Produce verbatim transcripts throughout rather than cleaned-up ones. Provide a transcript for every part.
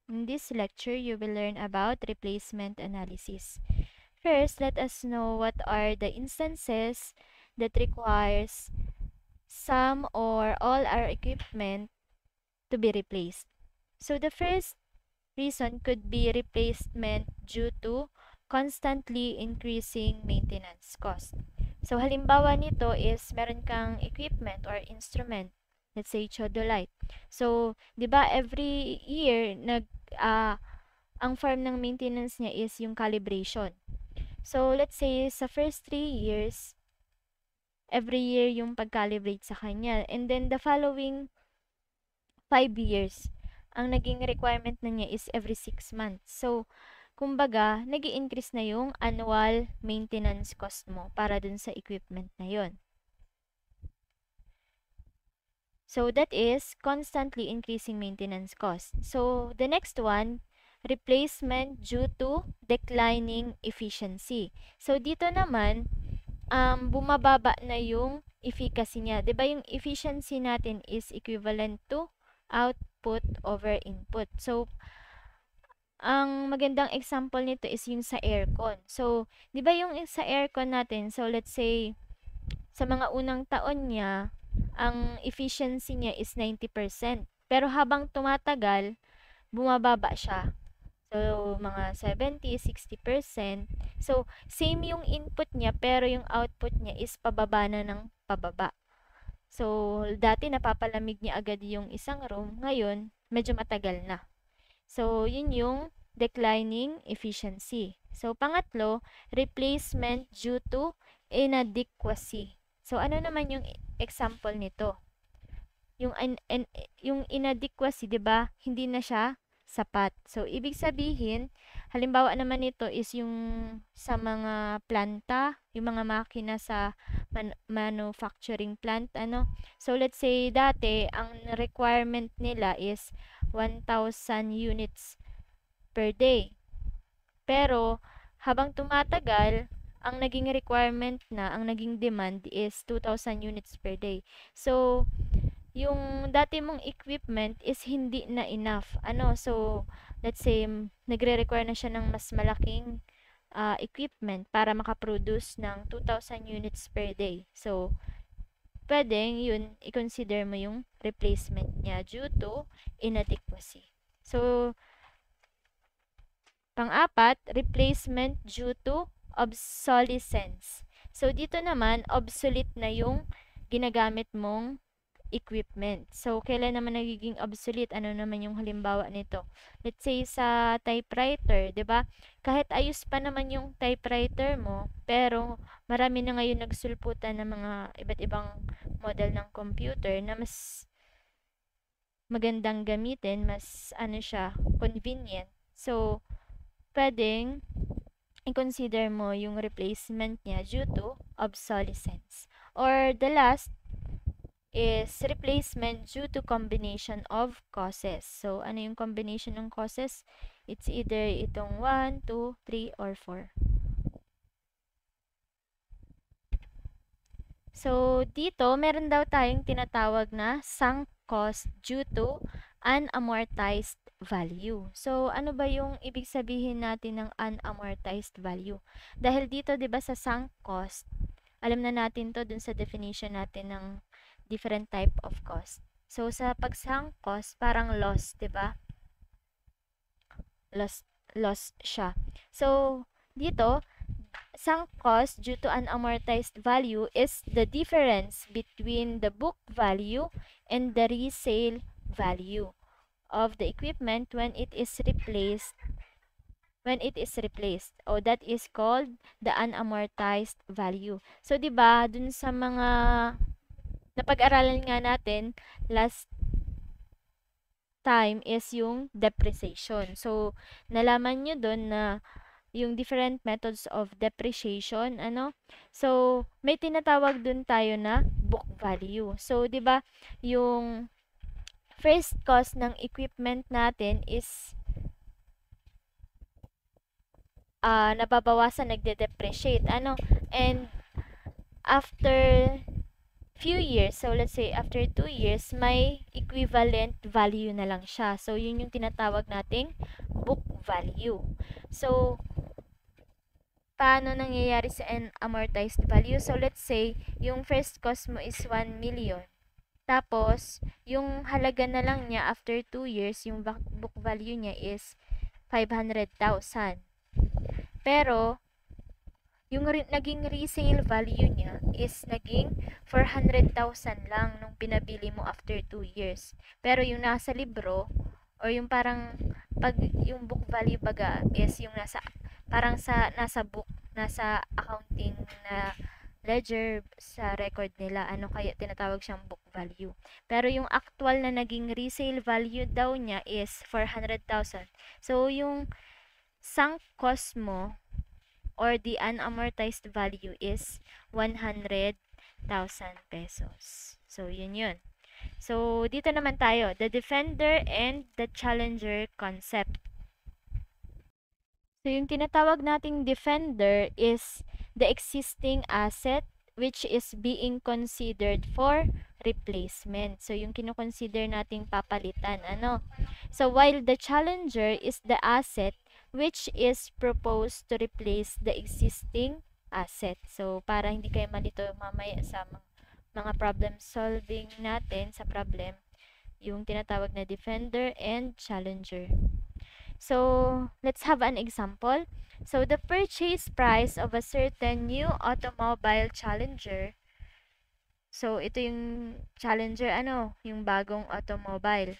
In this lecture, you will learn about replacement analysis. First, let us know what are the instances that requires some or all our equipment to be replaced. So the first reason could be replacement due to constantly increasing maintenance cost. So halimbawa nito is meron kang equipment or instrument, let's say theodolite. So, 'di ba every year nag ah, ang form ng maintenance niya is yung calibration. So, let's say sa first three years, every year yung pag-calibrate sa kanya. And then the following five years, ang naging requirement na niya is every six months. So, kumbaga, nag increase na yung annual maintenance cost mo para dun sa equipment na yon. So, that is constantly increasing maintenance cost. So, the next one, replacement due to declining efficiency. So, dito naman, um, bumababa na yung efficacy niya. 'Di ba yung efficiency natin is equivalent to output over input. So, ang magandang example nito is yung sa aircon. So, 'di ba yung sa aircon natin, so let's say sa mga unang taon niya, ang efficiency niya is ninety percent. Pero habang tumatagal, bumababa siya. So, mga seventy, sixty percent. So, same yung input niya pero yung output niya is pababa na ng pababa. So, dati napapalamig niya agad yung isang room, ngayon medyo matagal na. So, yun yung declining efficiency. So, pangatlo, replacement due to inadequacy. So, ano naman yung example nito? Yung in, in, yung inadequacy, 'di ba? Hindi na siya sapat. So, ibig sabihin, halimbawa naman nito is yung sa mga planta, yung mga makina sa man- manufacturing plant, ano. So, let's say dati ang requirement nila is one thousand units per day. Pero habang tumatagal, ang naging requirement na, ang naging demand is two thousand units per day. So, yung dati mong equipment is hindi na enough. Ano, so, let's say, nagre-require na siya ng mas malaking uh, equipment para makaproduce ng two thousand units per day. So, pwedeng yun, i-consider mo yung replacement niya due to inadequacy. So, pang-apat, replacement due to obsolescence. So, dito naman, obsolete na yung ginagamit mong equipment. So, kailan naman nagiging obsolete? Ano naman yung halimbawa nito? Let's say sa typewriter, 'di ba? Kahit ayos pa naman yung typewriter mo, pero marami na ngayon nagsulputan ng mga iba't ibang model ng computer na mas magandang gamitin, mas ano siya, convenient. So, pwedeng i-consider mo yung replacement niya due to obsolescence. Or the last is replacement due to combination of causes. So, ano yung combination ng causes? It's either itong one, two, three, or four. So, dito, meron daw tayong tinatawag na sunk cost due to unamortized value. So, ano ba yung ibig sabihin natin ng unamortized value? Dahil dito, 'di ba, sa sunk cost, alam na natin 'to dun sa definition natin ng different type of cost. So, sa pag-sunk cost, parang loss, 'di ba? Loss, loss siya. So, dito, sunk cost due to unamortized value is the difference between the book value and the resale value of the equipment when it is replaced when it is replaced. O, that is called the unamortized value. So, 'di ba, dun sa mga napag-aralan nga natin last time is yung depreciation. So, nalaman nyo dun na yung different methods of depreciation, ano? So, may tinatawag dun tayo na book value. So, 'di ba, yung first cost ng equipment natin is uh, nababawasan, nagde-depreciate, ano? And after few years, so let's say after two years, may equivalent value na lang siya. So, yun yung tinatawag nating book value. So, paano nangyayari sa amortized value? So, let's say, yung first cost mo is one million. Tapos, yung halaga na lang niya after two years, yung book value niya is five hundred thousand. Pero, yung re- naging resale value niya is naging four hundred thousand lang nung pinabili mo after two years. Pero yung nasa libro, or yung parang, pag yung book value baga is yung nasa, parang sa, nasa book, nasa accounting na ledger sa record nila, ano kaya tinatawag siyang book value. Pero yung actual na naging resale value daw niya is four hundred thousand. So, yung sunk cost mo or the unamortized value is one hundred thousand pesos. So, yun yun. So, dito naman tayo, the defender and the challenger concept. So, yung tinatawag nating defender is the existing asset which is being considered for replacement. So, yung kinoconsider nating papalitan, ano? So, while the challenger is the asset which is proposed to replace the existing asset. So, para hindi kayo malito mamaya sa mga problem solving natin sa problem, yung tinatawag na defender and challenger. So, let's have an example. So, the purchase price of a certain new automobile Challenger. So, ito yung Challenger, ano, yung bagong automobile.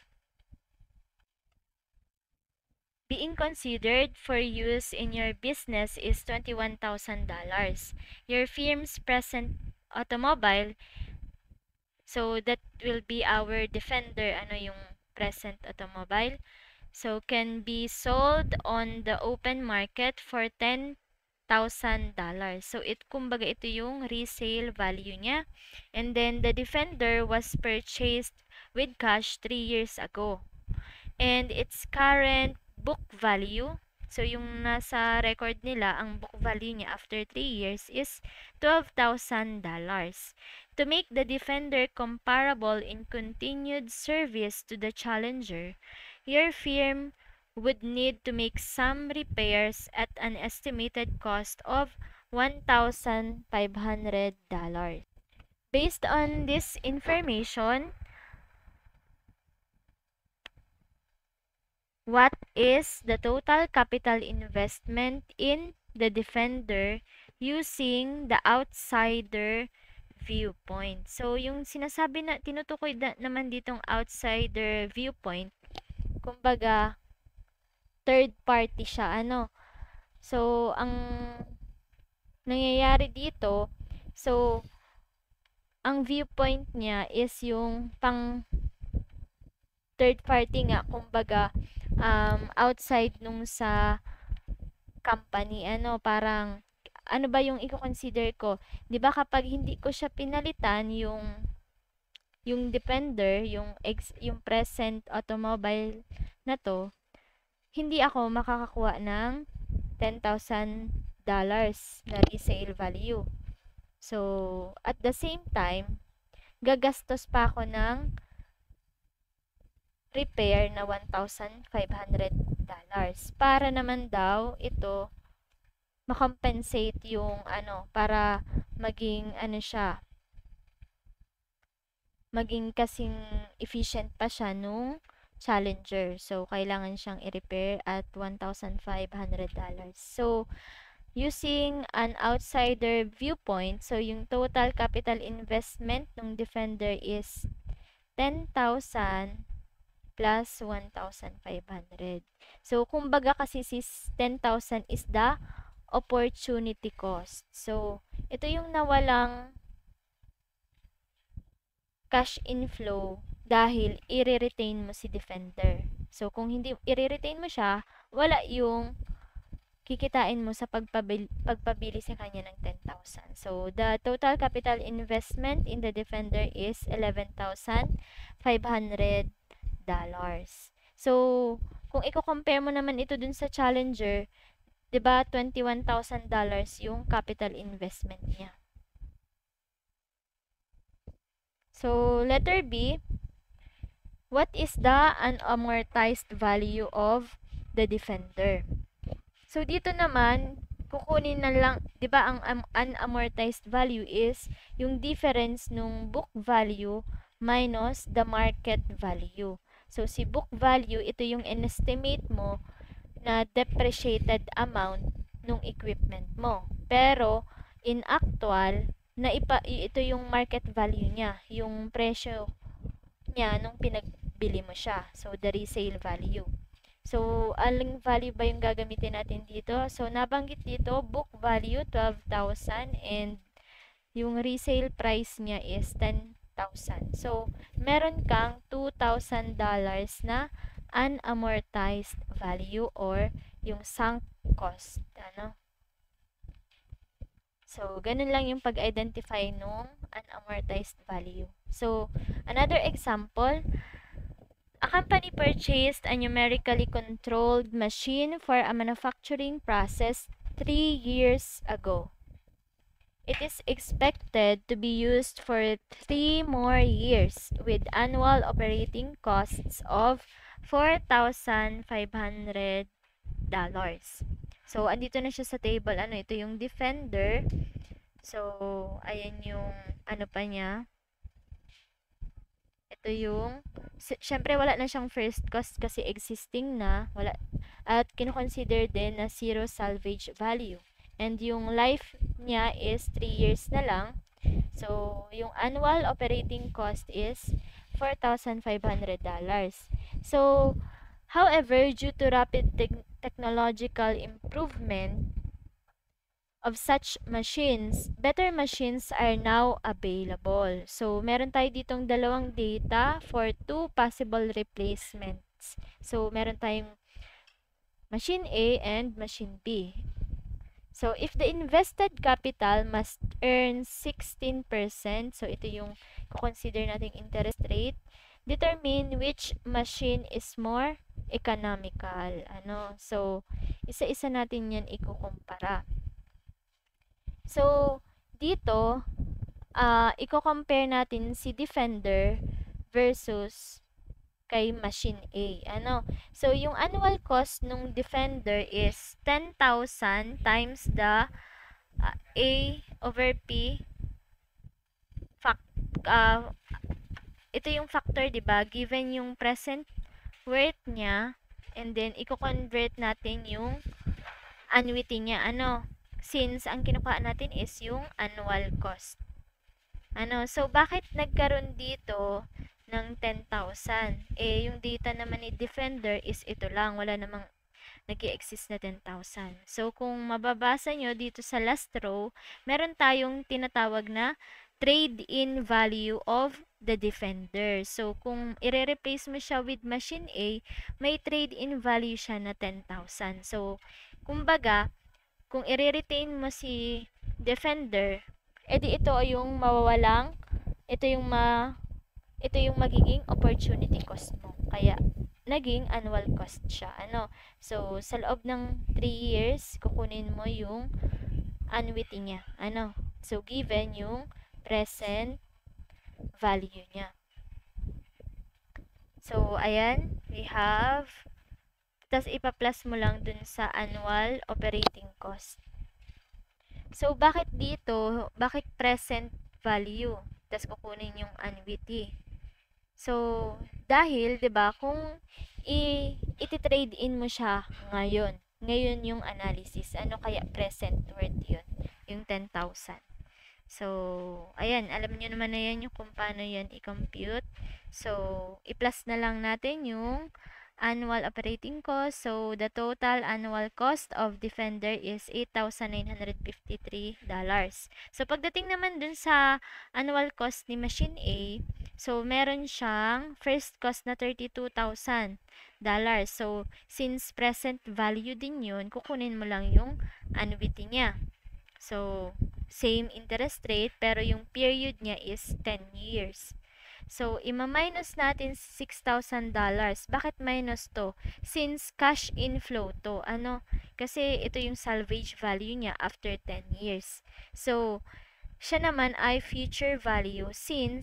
Being considered for use in your business is twenty-one thousand dollars. Your firm's present automobile, so that will be our defender, ano yung present automobile. So, can be sold on the open market for ten thousand dollars. So, it, kumbaga, ito yung resale value niya. And then, the Defender was purchased with cash three years ago. And its current book value, so yung nasa record nila, ang book value niya after three years is twelve thousand dollars. To make the Defender comparable in continued service to the Challenger, your firm would need to make some repairs at an estimated cost of one thousand five hundred dollars. Based on this information, what is the total capital investment in the Defender using the outsider viewpoint? So, yung sinasabi na, tinutukoy na, naman ditong outsider viewpoint, kumbaga, third party siya, ano. So, ang nangyayari dito, so, ang viewpoint niya is yung pang third party nga, kumbaga, um, outside nung sa company, ano, parang, ano ba yung i-consider ko? 'Di ba kapag hindi ko siya pinalitan, yung yung Defender, yung ex, yung present automobile na to, hindi ako makakakuha ng ten thousand dollars na resale value. So, at the same time, gagastos pa ako ng repair na one thousand five hundred dollars para naman daw ito makompensate yung ano, para maging ano siya, maging kasing efficient pa siya nung Challenger. So, kailangan siyang i-repair at one thousand five hundred dollars. So, using an outsider viewpoint, so yung total capital investment ng Defender is ten thousand plus one thousand five hundred. So, kumbaga kasi si ten thousand is the opportunity cost. So, ito yung nawalang cash inflow dahil i-retain mo si Defender. So, kung hindi i-retain mo siya, wala yung kikitain mo sa pagpabili, pagpabili sa kanya ng ten thousand. So, the total capital investment in the Defender is eleven thousand five hundred dollars. So, kung i-compare mo naman ito dun sa Challenger, 'di ba, twenty-one thousand dollars yung capital investment niya. So, letter B, what is the unamortized value of the defender? So, dito naman, kukunin na lang, di ba ang um, unamortized value is yung difference nung book value minus the market value. So, si book value, ito yung in-estimate mo na depreciated amount nung equipment mo. Pero, in actual, na ipa, ito yung market value niya, yung presyo niya nung pinagbili mo siya. So, the resale value. So, aling value ba yung gagamitin natin dito? So, nabanggit dito, book value, twelve thousand and yung resale price niya is ten thousand. So, meron kang two thousand dollars na unamortized value or yung sunk cost. Ano? So, ganun lang yung pag-identify nung unamortized value. So, another example, a company purchased a numerically controlled machine for a manufacturing process three years ago. It is expected to be used for three more years with annual operating costs of four thousand five hundred dollars. So, andito na siya sa table. Ano, ito yung Defender. So, ayan yung ano pa niya. Ito yung, syempre wala na siyang first cost kasi existing na, wala, at kinoconsider din na zero salvage value. And yung life niya is three years na lang. So, yung annual operating cost is four thousand five hundred dollars. So, however, due to rapid te- technological improvement of such machines, better machines are now available. So, meron tayo ditong dalawang data for two possible replacements. So, meron tayong machine A and machine B. So, if the invested capital must earn sixteen percent, so ito yung consider nating interest rate, determine which machine is more economical. Ano? So, isa-isa natin yan ikukumpara. So, dito, uh, i-compare natin si Defender versus kay Machine A. Ano? So, yung annual cost nung Defender is ten thousand times the uh, A over P fact, uh, ito yung factor, di ba? Given yung present worth niya, and then, i-convert natin yung annuity niya. Ano? Since ang kinukuha natin is yung annual cost. Ano, so bakit nagkaroon dito ng ten thousand? Eh, yung data naman ni Defender is ito lang, wala namang nag-i-exist na ten thousand. So, kung mababasa nyo dito sa last row, meron tayong tinatawag na trade-in value of the Defender. So, kung i-replace mo siya with Machine A, may trade-in value siya na ten thousand. So, kumbaga, kung i-retain mo si Defender, edi ito yung mawawalang, ito yung ma, ito yung magiging opportunity cost mo. Kaya, naging annual cost siya. Ano? So, sa loob ng three years, kukunin mo yung annuity niya. Ano? So, given yung present value niya. So, ayan, we have, tas ipa-plus mo lang dun sa annual operating cost. So, bakit dito, bakit present value? Tas kukunin yung annuity. So, dahil, 'di ba, kung i iti-trade in mo siya ngayon, ngayon yung analysis, ano kaya present worth 'yun, yung ten thousand. So, ayan, alam niyo naman na yan yung kung paano yan i-compute. So, i-plus na lang natin yung annual operating cost. So, the total annual cost of Defender is eight thousand nine hundred fifty-three dollars. So, pagdating naman dun sa annual cost ni Machine A, so, meron siyang first cost na thirty-two thousand dollars. So, since present value din yun, kukunin mo lang yung annuity niya. So, same interest rate, pero yung period niya is ten years. So, ima-minus natin six thousand dollars. Bakit minus to? Since cash inflow to. Ano? Kasi ito yung salvage value niya after ten years. So, siya naman ay future value since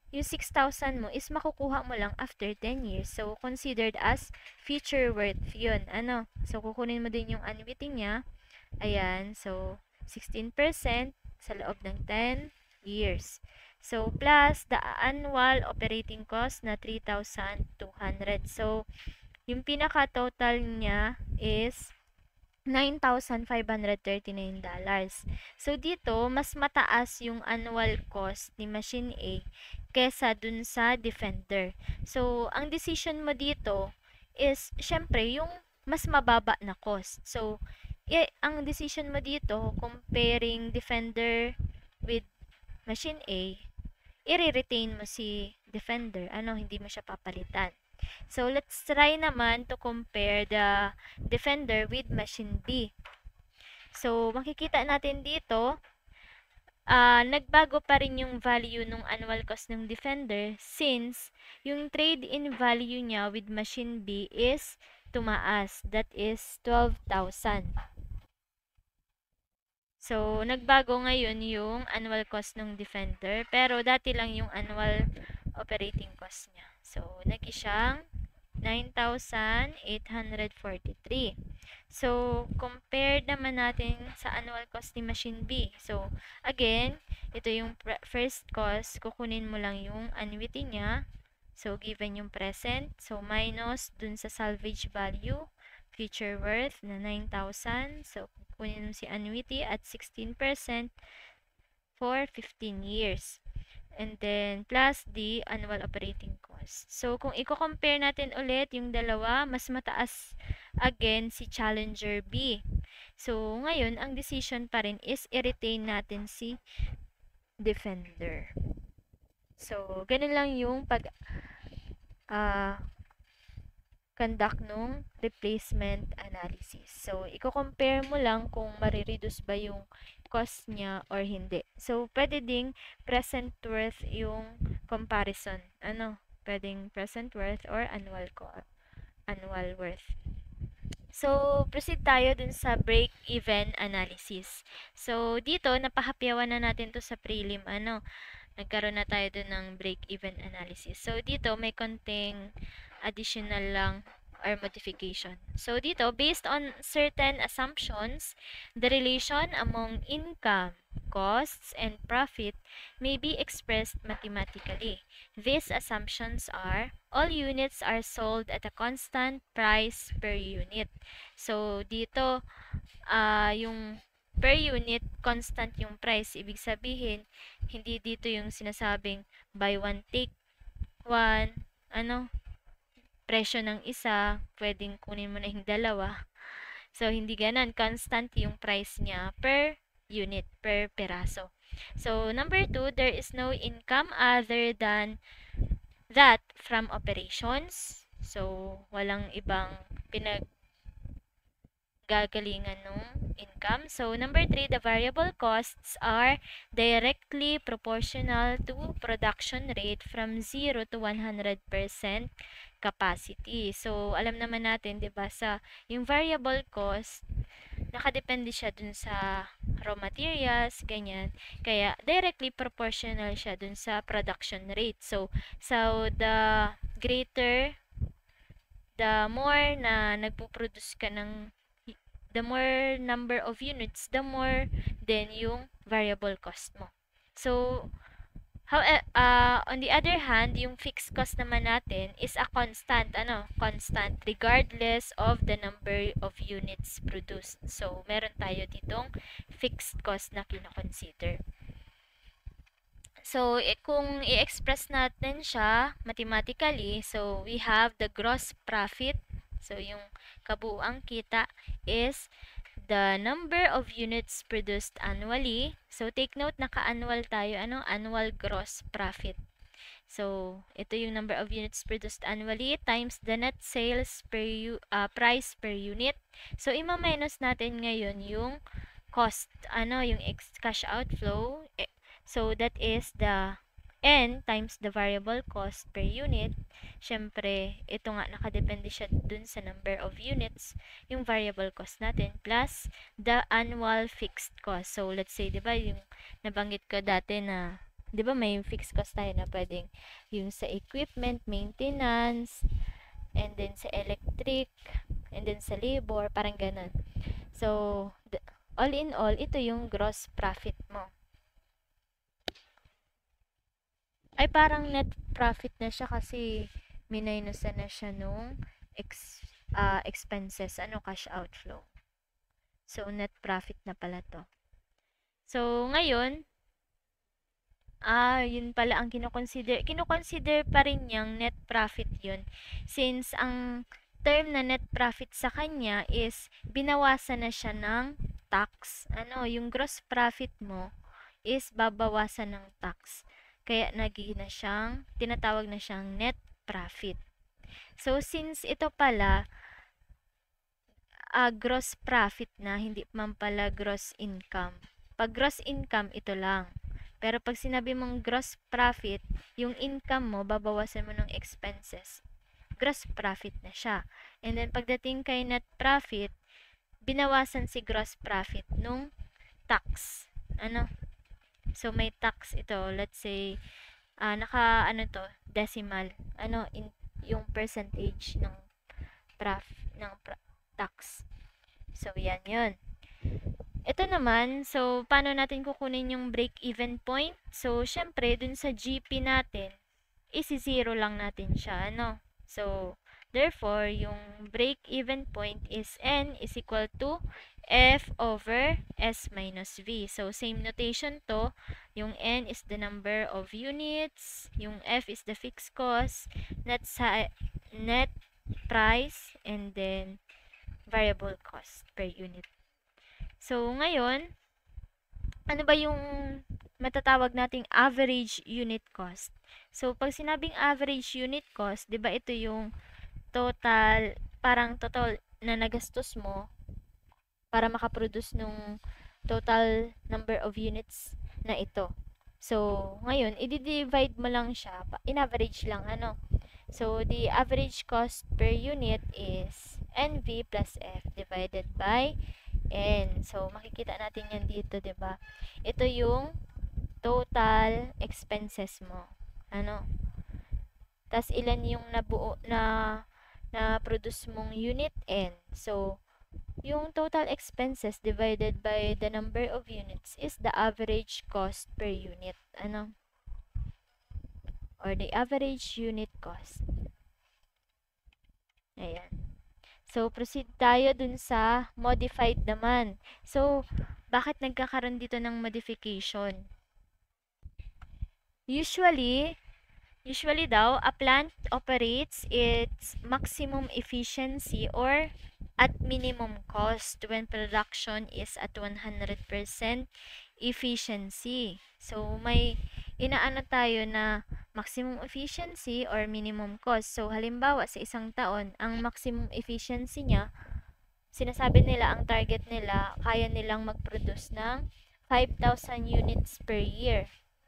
yung six thousand mo is makukuha mo lang after ten years. So, considered as future worth yun. Ano? So, kukunin mo din yung annuity niya. Ayan. So, sixteen percent sa loob ng ten years. So, plus the annual operating cost na three thousand two hundred. So, yung pinaka-total niya is nine thousand five hundred thirty-nine dollars. So, dito, mas mataas yung annual cost ni Machine A kesa dun sa Defender. So, ang decision mo dito is, syempre, yung mas mababa na cost. So, eh, ang decision mo dito, comparing Defender with Machine A, i-retain mo si Defender. Ano, hindi mo siya papalitan. So, let's try naman to compare the Defender with Machine B. So, makikita natin dito, uh, nagbago pa rin yung value ng annual cost ng Defender since yung trade-in value niya with Machine B is tumaas. That is twelve thousand. So, nagbago ngayon yung annual cost ng Defender, pero dati lang yung annual operating cost niya. So, naging siyang nine thousand eight hundred forty-three. So, compared naman natin sa annual cost ni Machine B. So, again, ito yung first cost, kukunin mo lang yung annuity niya. So, given yung present. So, minus dun sa salvage value, future worth na nine thousand. So, kunin mo si annuity at sixteen percent for fifteen years. And then, plus the annual operating cost. So, kung i-compare natin ulit yung dalawa, mas mataas again si Challenger B. So, ngayon, ang decision pa rin is i-retain natin si Defender. So, ganun lang yung pag uh, conduct nung replacement analysis. So, i-compare mo lang kung marireduce ba yung cost niya or hindi. So, pwede ding present worth yung comparison. Ano? Pwedeng present worth or annual co- annual worth. So, proceed tayo dun sa break-even analysis. So, dito, napahapyawan na natin to sa prelim. Ano? Nagkaroon na tayo dun ng break-even analysis. So, dito, may konting additional lang or modification. So, dito, based on certain assumptions, the relation among income, costs, and profit may be expressed mathematically. These assumptions are, all units are sold at a constant price per unit. So, dito, uh, yung per unit, constant yung price. Ibig sabihin, hindi dito yung sinasabing buy one, take one, ano, presyo ng isa, pwedeng kunin mo na yung dalawa. So, hindi ganun. Constant yung price niya per unit, per peraso. So, number two, there is no income other than that from operations. So, walang ibang pinag gagalingan ng income. So, number three, the variable costs are directly proportional to production rate from zero to one hundred percent capacity. So, alam naman natin, 'di ba, sa yung variable cost, nakadepende siya dun sa raw materials, ganyan. Kaya, directly proportional siya dun sa production rate. So, so the greater, the more na nagpo-produce ka ng the more number of units, the more then yung variable cost mo. So, how, uh, on the other hand, yung fixed cost naman natin is a constant, ano, constant regardless of the number of units produced. So, meron tayo ditong fixed cost na kino-consider. So, eh, kung i-express natin siya mathematically, so we have the gross profit. So, yung kabuuang kita is the number of units produced annually. So, take note, naka-annual tayo. Ano? Annual gross profit. So, ito yung number of units produced annually times the net sales per uh, price per unit. So, ima-minus natin ngayon yung cost, ano, yung cash outflow. So, that is the N times the variable cost per unit. Siyempre, ito nga, nakadepende siya dun sa number of units, yung variable cost natin, plus the annual fixed cost. So, let's say, di ba, yung nabanggit ko dati na 'Di ba may fixed cost tayo na pwedeng yung sa equipment, maintenance, and then sa electric, and then sa labor, parang ganun. So, all in all, ito yung gross profit mo. Ay, parang net profit na siya kasi minusan na siya nung ex, uh, expenses, ano, cash outflow. So, net profit na pala to. So, ngayon, ah, yun pala ang kinoconsider. Kinoconsider pa rin niyang net profit yun. Since ang term na net profit sa kanya is binawasan na siya ng tax. Ano, yung gross profit mo is babawasan ng tax. Kaya nagiging na siyang, tinatawag na siyang net profit. So, since ito pala, uh, gross profit na, hindi man pala gross income. Pag gross income, ito lang. Pero pag sinabi mong gross profit, yung income mo, babawasan mo ng expenses. Gross profit na siya. And then, pagdating kay net profit, binawasan si gross profit nung tax. Ano? So, may tax ito. Let's say, uh, naka, ano to, decimal. Ano, in, yung percentage ng prof, ng pra, tax. So, yan yun. Ito naman, so, paano natin kukunin yung break-even point? So, syempre, dun sa G P natin, isi-zero lang natin siya, ano? So, therefore, yung break-even point is N is equal to F over S minus V. So, same notation to. Yung N is the number of units, yung F is the fixed cost, net, sa, net price, and then variable cost per unit. So, ngayon, ano ba yung matatawag nating average unit cost? So, pag sinabing average unit cost, di ba ito yung total, parang total na nagastos mo para makaproduce nung total number of units na ito. So, ngayon, i-divide mo lang siya, in-average lang, ano. So, the average cost per unit is N V plus F divided by N. So, makikita natin yan dito, 'di ba? Ito yung total expenses mo. Ano? Tas ilan yung nabuo na na produce mong unit N. So, yung total expenses divided by the number of units is the average cost per unit. Ano? Or the average unit cost. Ayan. So, proceed tayo dun sa modified naman. So, bakit nagkakaroon dito ng modification? Usually, usually daw, a plant operates its maximum efficiency or at minimum cost when production is at one hundred percent efficiency. So, may inaano tayo na maximum efficiency or minimum cost. So, halimbawa, sa isang taon, ang maximum efficiency niya, sinasabi nila, ang target nila, kaya nilang mag-produce ng five thousand units per year.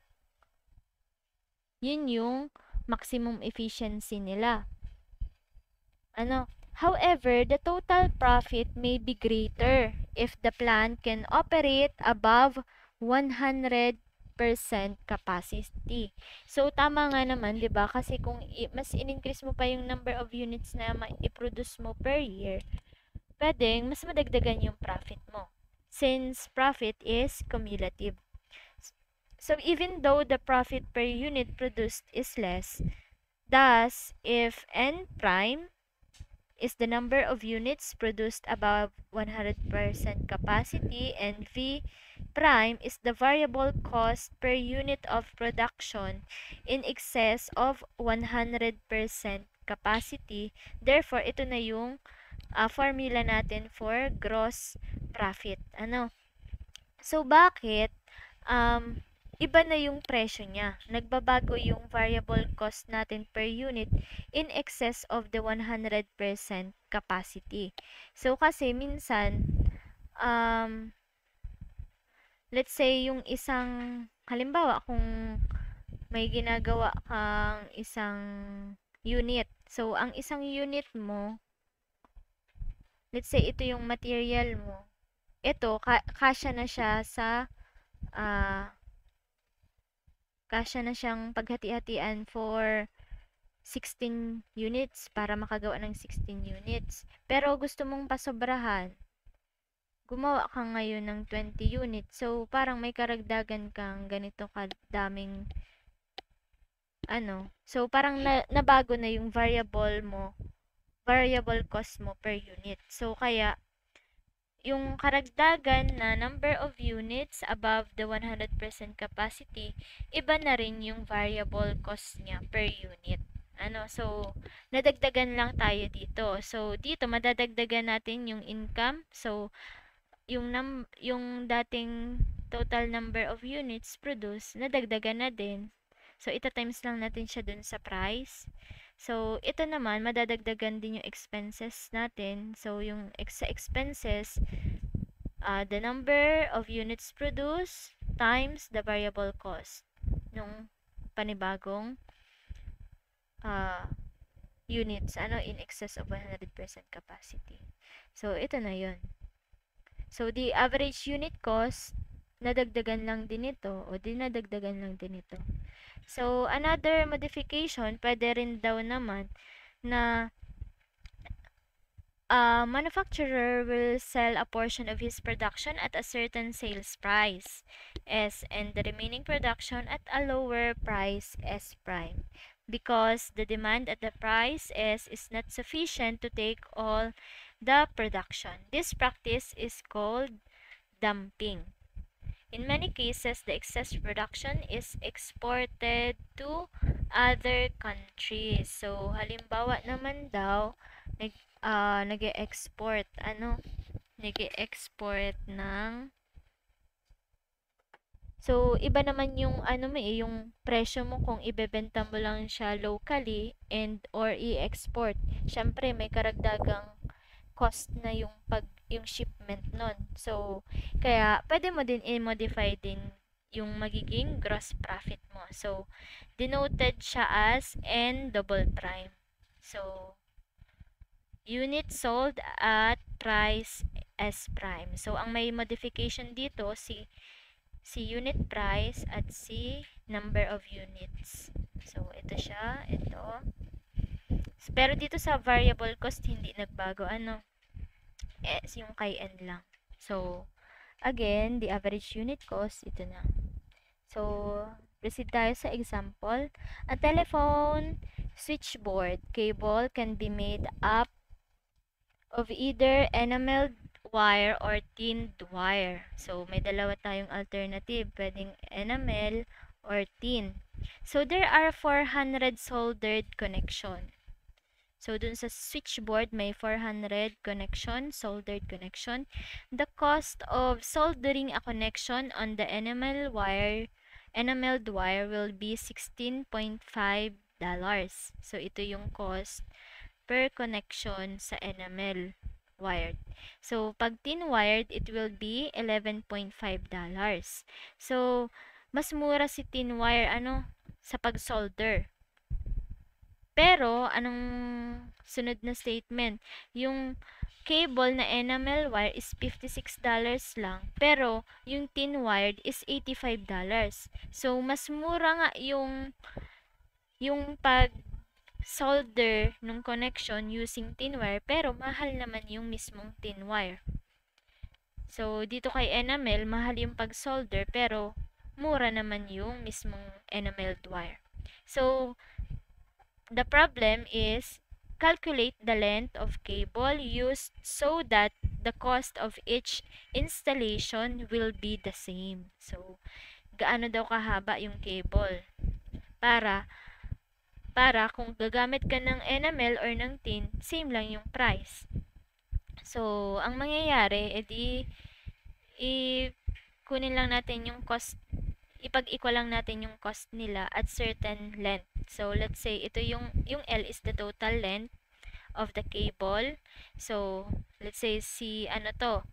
Yun yung maximum efficiency nila. Ano? However, the total profit may be greater if the plant can operate above one hundred percent capacity. So, tama nga naman, di ba? Kasi kung mas in-increase mo pa yung number of units na i-produce mo per year, pwedeng mas madagdagan yung profit mo. Since profit is cumulative. So, even though the profit per unit produced is less, thus, if N prime is the number of units produced above one hundred percent capacity and V prime is the variable cost per unit of production in excess of one hundred percent capacity. Therefore, ito na yung uh, formula natin for gross profit. Ano? So, bakit um, iba na yung presyo niya? Nagbabago yung variable cost natin per unit in excess of the one hundred percent capacity. So, kasi minsan, um, let's say, yung isang, halimbawa, kung may ginagawa kang isang unit. So, ang isang unit mo, let's say, ito yung material mo. Ito, ka kasya na siya sa, ah, uh, kasya na siyang paghati-hatian for sixteen units para makagawa ng sixteen units. Pero gusto mong pasobrahan, gumawa ka ngayon ng twenty units. So, parang may karagdagan kang ganito kadaming ano. So, parang na, nabago na yung variable mo, variable cost mo per unit. So, kaya, yung karagdagan na number of units above the one hundred percent capacity, iba na rin yung variable cost niya per unit. Ano, so, nadagdagan lang tayo dito. So, dito, madadagdagan natin yung income. So, yung, num yung dating total number of units produced, nadagdagan na din. So, ita times lang natin siya dun sa price. So, ito naman, madadagdagan din yung expenses natin. So, yung ex expenses, uh, the number of units produced times the variable cost nung panibagong uh, units, ano, in excess of one hundred percent capacity. So, ito na yun. So, the average unit cost, nadagdagan lang din ito, o dinadagdagan lang din ito. So, another modification, pwede rin daw naman na a manufacturer will sell a portion of his production at a certain sales price, S, and the remaining production at a lower price, S prime, because the demand at the price S is not sufficient to take all the production. This practice is called dumping. In many cases, the excess production is exported to other countries. So, halimbawa naman daw, nag, uh, nag-export, ano, nag-export ng, so, iba naman yung, ano mo eh, yung presyo mo kung ibebenta mo lang siya locally and or i-export. Syempre, may karagdagang cost na yung pag yung shipment nun. So, kaya pwede mo din i-modify din yung magiging gross profit mo. So, denoted siya as N double prime. So, unit sold at price S prime. So, ang may modification dito si si unit price at si number of units. So, ito siya, ito. Pero dito sa variable cost hindi nagbago, ano? S yung kay N lang. So, again, the average unit cost, ito na. So, proceed tayo sa example. A telephone switchboard cable can be made up of either enameled wire or tinned wire. So, may dalawa tayong alternative. Pwedeng enamel or tin. So, there are four hundred soldered connection. So, dun sa switchboard, may four hundred connection, soldered connection. The cost of soldering a connection on the enamel wire, enameled wire will be sixteen point five dollars. So, ito yung cost per connection sa enamel wired. So, pag tin wired, it will be eleven point five dollars. So, mas mura si tin wire, ano, sa pag-solder. Pero, anong sunod na statement? Yung cable na enamel wire is fifty-six dollars lang. Pero, yung tin wired is eighty-five dollars. So, mas mura nga yung yung pag solder ng connection using tin wire. Pero, mahal naman yung mismong tin wire. So, dito kay enamel, mahal yung pag-solder. Pero, mura naman yung mismong enameled wire. So, the problem is calculate the length of cable used so that the cost of each installation will be the same. So, gaano daw kahaba yung cable? Para, para kung gagamit ka ng enamel or ng tin, same lang yung price. So, ang mangyayari, edi, i kunin lang natin yung cost, ipag-equal lang natin yung cost nila at certain length. So, let's say, ito yung, yung L is the total length of the cable. So, let's say, si, ano to,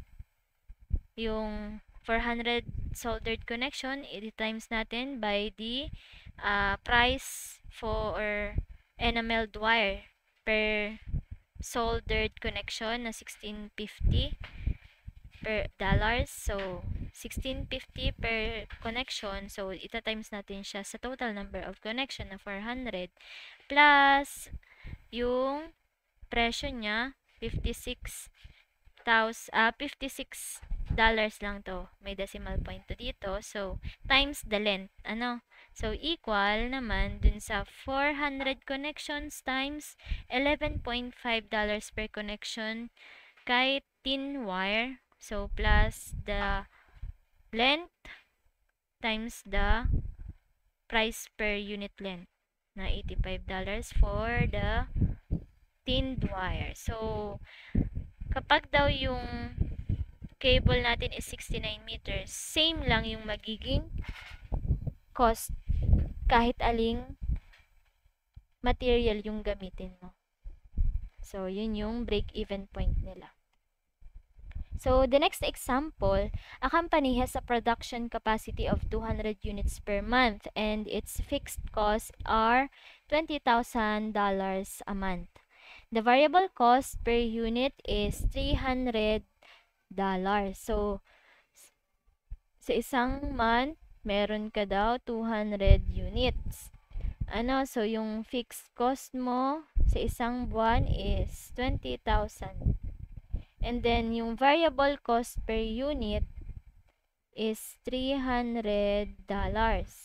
yung four hundred soldered connection, i-times natin by the uh, price for enameled wire per soldered connection na sixteen fifty. per dollars. So, sixteen fifty per connection. So, ita times natin siya sa total number of connection na four hundred plus yung presyo niya fifty-six thousand uh, fifty-six dollars lang to. May decimal point to dito. So, times the length. Ano? So, equal naman dun sa four hundred connections times eleven point five dollars per connection kay thin wire. So, plus the length times the price per unit length na eighty-five dollars for the thin wire. So, kapag daw yung cable natin is sixty-nine meters, same lang yung magiging cost kahit aling material yung gamitin mo. So, yun yung break-even point nila. So, the next example, a company has a production capacity of two hundred units per month and its fixed costs are twenty thousand dollars a month. The variable cost per unit is three hundred dollars. So, sa isang month, meron ka daw two hundred units. Ano, so yung fixed cost mo sa isang buwan is twenty thousand. And then, yung variable cost per unit is three hundred dollars.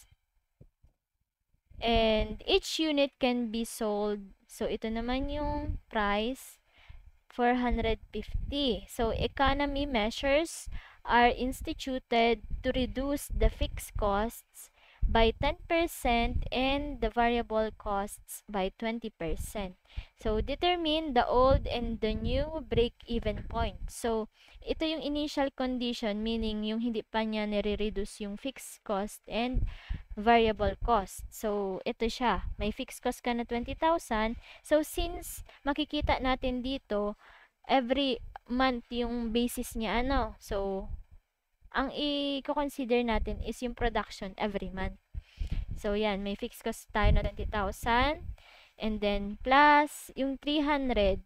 And each unit can be sold. So, ito naman yung price, four hundred fifty. So, economy measures are instituted to reduce the fixed costs by ten percent and the variable costs by twenty percent. So, determine the old and the new break-even point. So, ito yung initial condition, meaning yung hindi pa niya nire-reduce yung fixed cost and variable cost. So, ito siya. May fixed cost ka na twenty thousand. So, since makikita natin dito, every month yung basis niya, ano? So, ang i-consider natin is yung production every month. So, yan. May fixed cost tayo na twenty thousand. And then, plus yung three hundred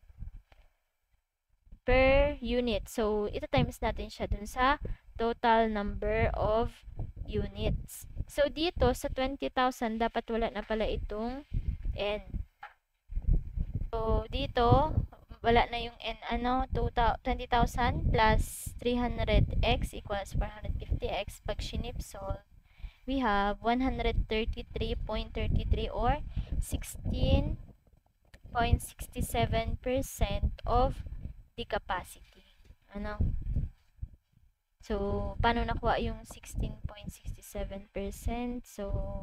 per unit. So, ito times natin siya dun sa total number of units. So, dito sa twenty thousand, dapat wala na pala itong N. So, dito, wala na yung N, ano, twenty thousand plus three hundred x equals four hundred fifty x. Pag sinipsolve, we have one hundred thirty-three point three three or sixteen point six seven percent of the capacity. Ano? So, paano nakuha yung sixteen point six seven percent? So,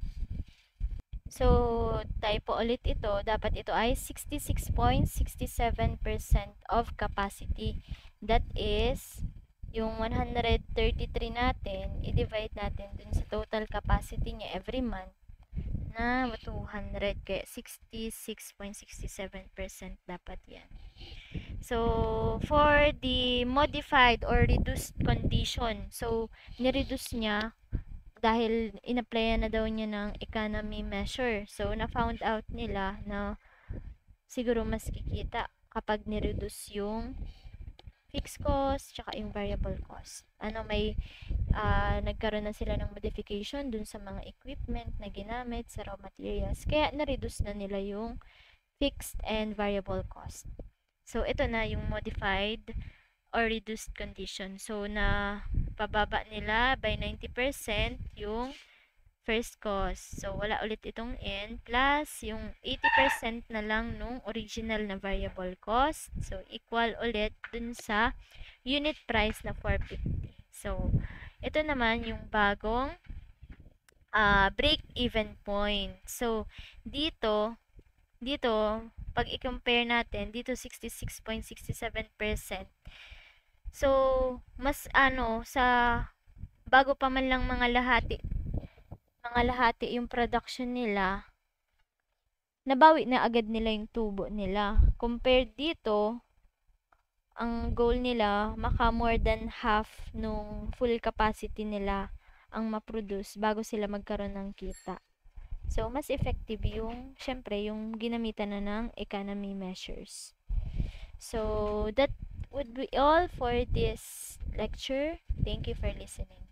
So, typo ulit ito. Dapat ito ay sixty-six point six seven percent of capacity. That is, yung one hundred thirty-three natin, i-divide natin dun sa total capacity niya every month na two hundred. Kaya sixty-six point six seven percent dapat yan. So, for the modified or reduced condition, so, nireduce niya dahil in-applyan na daw niya ng economy measure. So, na-found out nila na siguro mas kikita kapag nireduce yung fixed cost tsaka yung variable cost. Ano, may uh, nagkaroon na sila ng modification dun sa mga equipment na ginamit sa raw materials. Kaya, na-reduce na nila yung fixed and variable cost. So, ito na yung modified or reduced condition. So, na pababa nila by ninety percent yung first cost. So, wala ulit itong N plus yung eighty percent na lang nung original na variable cost. So, equal ulit dun sa unit price na four fifty. So, ito naman yung bagong uh, break-even point. So, dito, dito, pag i-compare natin, dito sixty-six point six seven percent. So, mas ano, sa bago pa man lang mga lahati, mga lahati yung production nila, nabawi na agad nila yung tubo nila. Compared dito, ang goal nila, maka more than half nung full capacity nila ang ma-produce bago sila magkaroon ng kita. So, mas effective yung, syempre, yung ginamitan na ng economy measures. So, that would be all for this lecture. Thank you for listening.